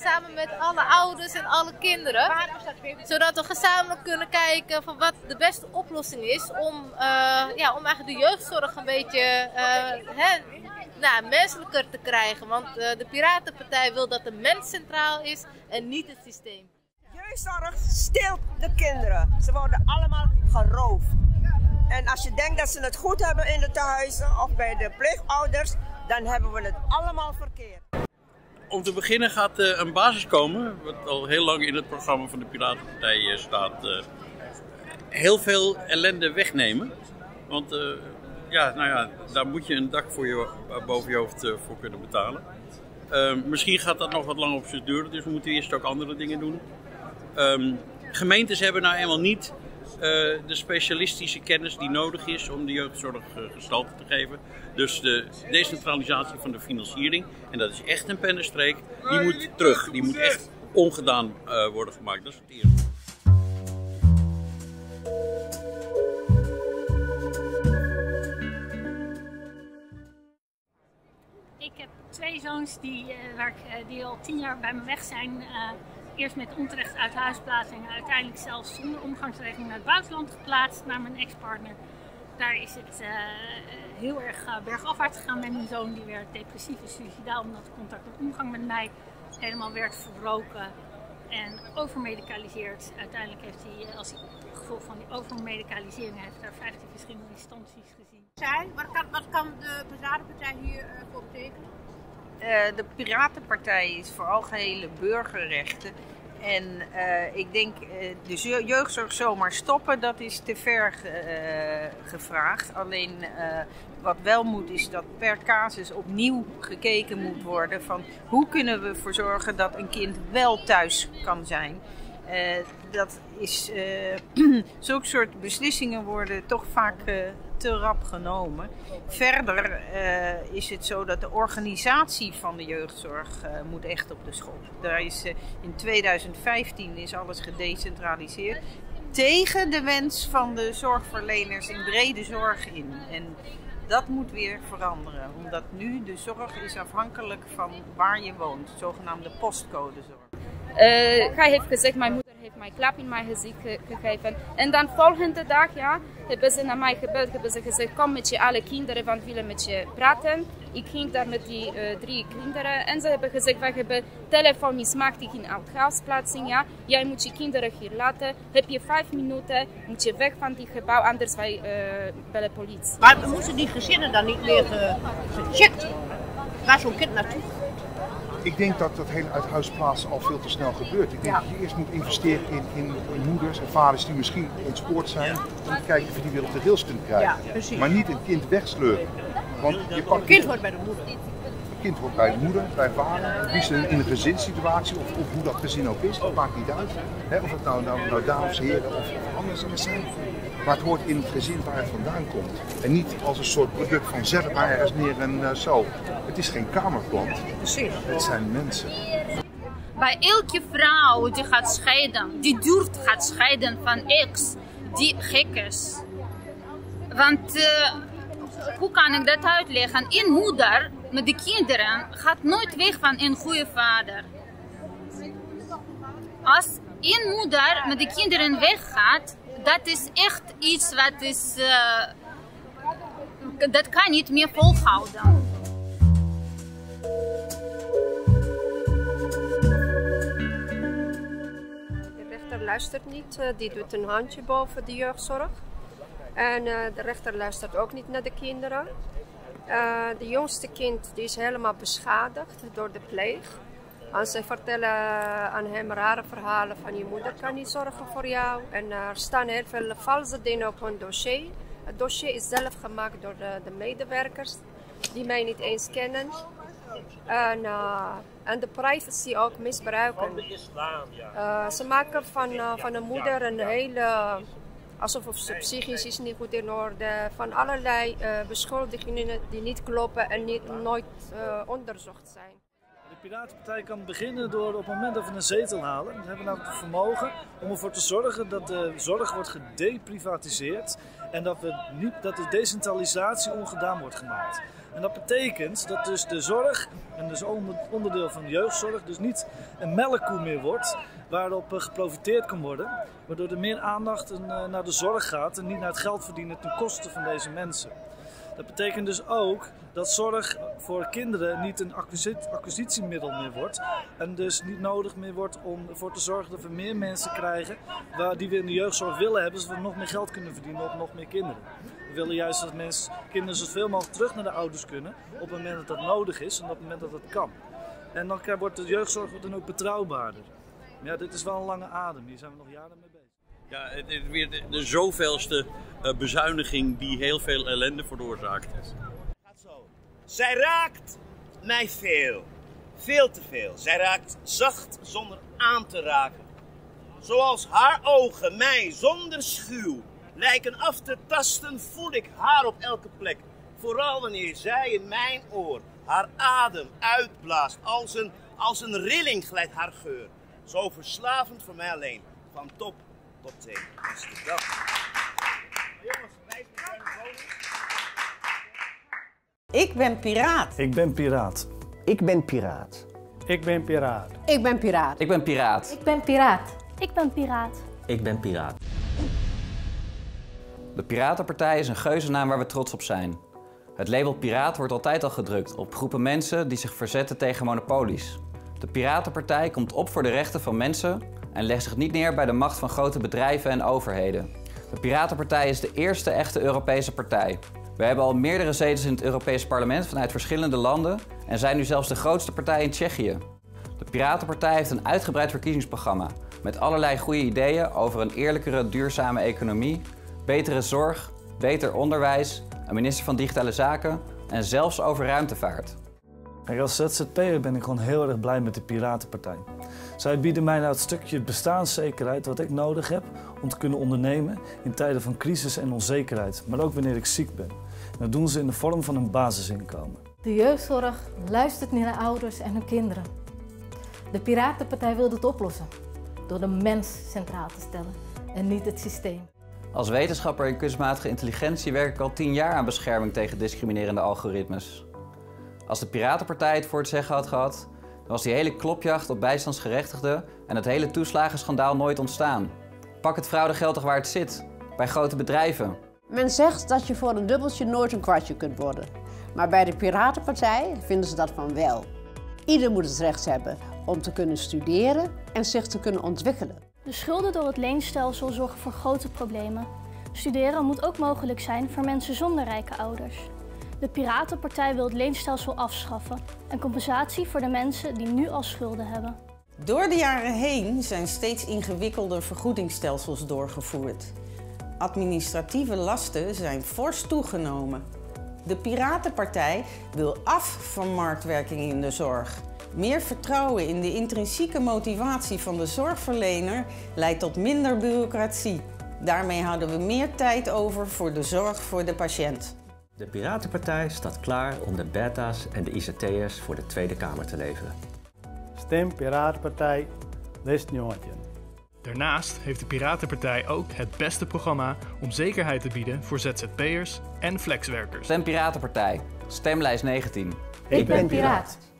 samen met alle ouders en alle kinderen. Zodat we gezamenlijk kunnen kijken van wat de beste oplossing is om eigenlijk de jeugdzorg een beetje menselijker te krijgen. Want de Piratenpartij wil dat de mens centraal is en niet het systeem. Jeugdzorg steelt de kinderen. Ze worden allemaal geroofd. En als je denkt dat ze het goed hebben in de tehuizen of bij de pleegouders, dan hebben we het allemaal verkeerd. Om te beginnen gaat een basis komen, wat al heel lang in het programma van de Piratenpartij staat, heel veel ellende wegnemen. Want daar moet je een dak boven je hoofd voor kunnen betalen. Misschien gaat dat nog wat lang op zijn duren, dus we moeten eerst ook andere dingen doen. Gemeentes hebben nou eenmaal niet de specialistische kennis die nodig is om de jeugdzorg gestalte te geven. Dus de decentralisatie van de financiering, en dat is echt een pennenstreek, die moet terug. Die moet echt ongedaan worden gemaakt. Dat is het eerste. Ik heb twee zoons die al 10 jaar bij me weg zijn. Eerst met onterecht uit huisplaatsing en uiteindelijk zelfs zonder omgangsregeling naar het buitenland geplaatst naar mijn ex-partner. Daar is het heel erg bergafwaarts gegaan met mijn zoon. Die werd depressief en suicidaal omdat het contact en omgang met mij helemaal werd verbroken en overmedicaliseerd. Uiteindelijk heeft hij, als gevolg van die overmedicalisering, heeft daar 15 verschillende instanties gezien. Wat kan de Piratenpartij hier voor betekenen? De Piratenpartij is voor algehele burgerrechten. En ik denk, de jeugdzorg zomaar stoppen, dat is te ver gevraagd. Alleen wat wel moet, is dat per casus opnieuw gekeken moet worden van hoe kunnen we ervoor zorgen dat een kind wel thuis kan zijn. Dat is, zulke soort beslissingen worden toch vaak te rap genomen. Verder is het zo dat de organisatie van de jeugdzorg moet echt op de schop. Daar is, in 2015 is alles gedecentraliseerd tegen de wens van de zorgverleners in brede zorg in. En dat moet weer veranderen, omdat nu de zorg is afhankelijk van waar je woont, zogenaamde postcodezorg. Hij heeft gezegd, mijn moeder heeft mij klap in mijn gezicht gegeven. En dan volgende dag hebben ze naar mij gebeld, hebben ze gezegd, kom met je alle kinderen, want we willen met je praten. Ik ging daar met die 3 kinderen en ze hebben gezegd, wij hebben telefoon mismaakt in oud-huisplaatsing. Ja. Jij moet je kinderen hier laten. Heb je 5 minuten, moet je weg van die gebouw, anders wij bellen politie. Maar moeten die gezinnen dan niet meer gecheckt? Waar zo'n kind naartoe? Ik denk dat dat hele uithuisplaatsen al veel te snel gebeurt. Ik denk dat je eerst moet investeren in moeders en vaders die misschien ontspoord zijn. Om te kijken of je die weer op de rails kunt krijgen. Ja, maar niet een kind wegsleuren. Want je pakt een kind hoort bij de moeder. Een kind hoort bij de moeder, bij vader. Liefst in een gezinssituatie of hoe dat gezin ook is. Dat maakt niet uit. Of het nou dames, heren of anders zijn. Maar het hoort in het gezin waar het vandaan komt. En niet als een soort product van zet het maar ergens neer en zo. Het is geen kamerplant. Precies. Het zijn mensen. Bij elke vrouw die gaat scheiden, die durft gaat scheiden van ex, die gek is. Want hoe kan ik dat uitleggen? Een moeder met de kinderen gaat nooit weg van een goede vader. Als een moeder met de kinderen weggaat, dat is echt iets wat is, dat kan niet meer volhouden. De rechter luistert niet, die doet een handje boven de jeugdzorg. En de rechter luistert ook niet naar de kinderen. De jongste kind die is helemaal beschadigd door de pleeg. En ze vertellen aan hem rare verhalen van je moeder kan niet zorgen voor jou. En er staan heel veel valse dingen op hun dossier. Het dossier is zelf gemaakt door de medewerkers die mij niet eens kennen. En de privacy ook misbruiken. Ze maken van een moeder een hele, alsof ze psychisch is niet goed in orde. Van allerlei beschuldigingen die niet kloppen en nooit onderzocht zijn. De Piratenpartij kan beginnen door op het moment dat we een zetel halen, we hebben nou het vermogen om ervoor te zorgen dat de zorg wordt gedeprivatiseerd en dat de decentralisatie ongedaan wordt gemaakt. En dat betekent dat dus de zorg, en dus onderdeel van de jeugdzorg, dus niet een melkkoe meer wordt waarop geprofiteerd kan worden. Waardoor er meer aandacht naar de zorg gaat en niet naar het geld verdienen ten koste van deze mensen. Dat betekent dus ook dat zorg voor kinderen niet een acquisitiemiddel meer wordt. En dus niet nodig meer wordt om ervoor te zorgen dat we meer mensen krijgen die we in de jeugdzorg willen hebben, zodat we nog meer geld kunnen verdienen op nog meer kinderen. We willen juist dat kinderen zoveel mogelijk terug naar de ouders kunnen op het moment dat dat nodig is en op het moment dat dat kan. En dan wordt de jeugdzorg dan ook betrouwbaarder. Maar ja, dit is wel een lange adem, hier zijn we nog jaren mee bezig. Ja, het is weer de zoveelste bezuiniging die heel veel ellende veroorzaakt. Zij raakt mij veel te veel. Zij raakt zacht zonder aan te raken. Zoals haar ogen mij zonder schuw lijken af te tasten, voel ik haar op elke plek. Vooral wanneer zij in mijn oor haar adem uitblaast. Als een rilling glijdt haar geur. Zo verslavend voor mij alleen. Van top tot teen. Amsterdam. Jongens, wij zijn Ik ben piraat. Ik ben piraat. Ik ben piraat. Ik ben piraat. Ik ben piraat. Ik ben piraat. Ik ben piraat. Ik ben piraat. Ik ben piraat. De Piratenpartij is een geuzennaam waar we trots op zijn. Het label piraat wordt altijd al gedrukt op groepen mensen die zich verzetten tegen monopolies. De Piratenpartij komt op voor de rechten van mensen en legt zich niet neer bij de macht van grote bedrijven en overheden. De Piratenpartij is de eerste echte Europese partij. We hebben al meerdere zetels in het Europees Parlement vanuit verschillende landen en zijn nu zelfs de grootste partij in Tsjechië. De Piratenpartij heeft een uitgebreid verkiezingsprogramma met allerlei goede ideeën over een eerlijkere, duurzame economie, betere zorg, beter onderwijs, een minister van Digitale Zaken en zelfs over ruimtevaart. Als ZZP'er ben ik gewoon heel erg blij met de Piratenpartij. Zij bieden mij nou het stukje bestaanszekerheid wat ik nodig heb om te kunnen ondernemen in tijden van crisis en onzekerheid, maar ook wanneer ik ziek ben. En dat doen ze in de vorm van een basisinkomen. De jeugdzorg luistert niet naar ouders en hun kinderen. De Piratenpartij wil dit oplossen door de mens centraal te stellen en niet het systeem. Als wetenschapper in kunstmatige intelligentie werk ik al 10 jaar aan bescherming tegen discriminerende algoritmes. Als de Piratenpartij het voor het zeggen had gehad, dan was die hele klopjacht op bijstandsgerechtigden en het hele toeslagenschandaal nooit ontstaan. Pak het fraudegeld toch waar het zit, bij grote bedrijven. Men zegt dat je voor een dubbeltje nooit een kwartje kunt worden. Maar bij de Piratenpartij vinden ze dat van wel. Ieder moet het recht hebben om te kunnen studeren en zich te kunnen ontwikkelen. De schulden door het leenstelsel zorgen voor grote problemen. Studeren moet ook mogelijk zijn voor mensen zonder rijke ouders. De Piratenpartij wil het leenstelsel afschaffen en compensatie voor de mensen die nu al schulden hebben. Door de jaren heen zijn steeds ingewikkelder vergoedingsstelsels doorgevoerd. Administratieve lasten zijn fors toegenomen. De Piratenpartij wil af van marktwerking in de zorg. Meer vertrouwen in de intrinsieke motivatie van de zorgverlener leidt tot minder bureaucratie. Daarmee houden we meer tijd over voor de zorg voor de patiënt. De Piratenpartij staat klaar om de beta's en de ICT'ers voor de Tweede Kamer te leveren. Stem Piratenpartij West-Njootjen. Daarnaast heeft de Piratenpartij ook het beste programma om zekerheid te bieden voor ZZP'ers en flexwerkers. Stem Piratenpartij. Stemlijst 19. Ik ben piraat.